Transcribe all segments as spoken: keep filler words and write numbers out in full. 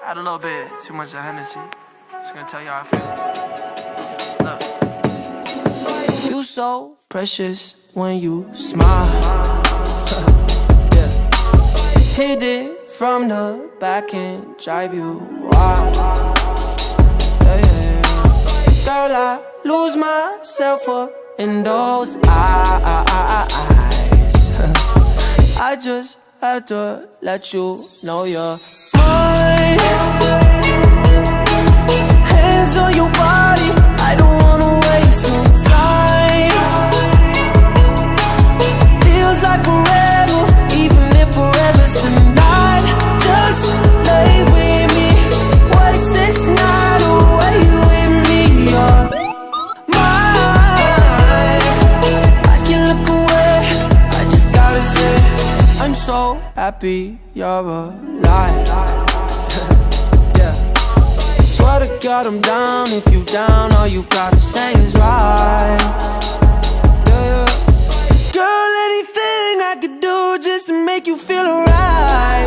Had a little bit too much of Hennessy. Just gonna tell you how I feel. Look. You so precious when you smile. Yeah. Hit it from the back and drive you wild. Yeah, yeah, yeah. Girl, I lose myself up in those eyes. I just had to let you know you're mine. Hands on your body, I don't wanna waste no time. Feels like forever, even if forever's tonight. Just lay with me, waste this night away with me. You're mine. I can look away, I just gotta say I'm so happy you're alive. Yeah. Swear to God I'm down. If you down, all you gotta say is right. Yeah, yeah. Girl, anything I could do just to make you feel alright.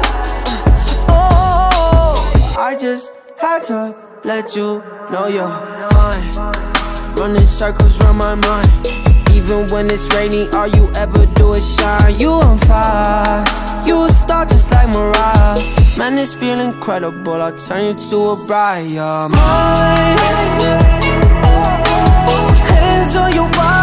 Oh, I just had to let you know you're fine. Running circles around my mind. Even when it's rainy, all you ever do is shine. You on fire, you a star just like Mariah. Man, this feel incredible, I'll turn you to a bride. You're mine. Hands on your body,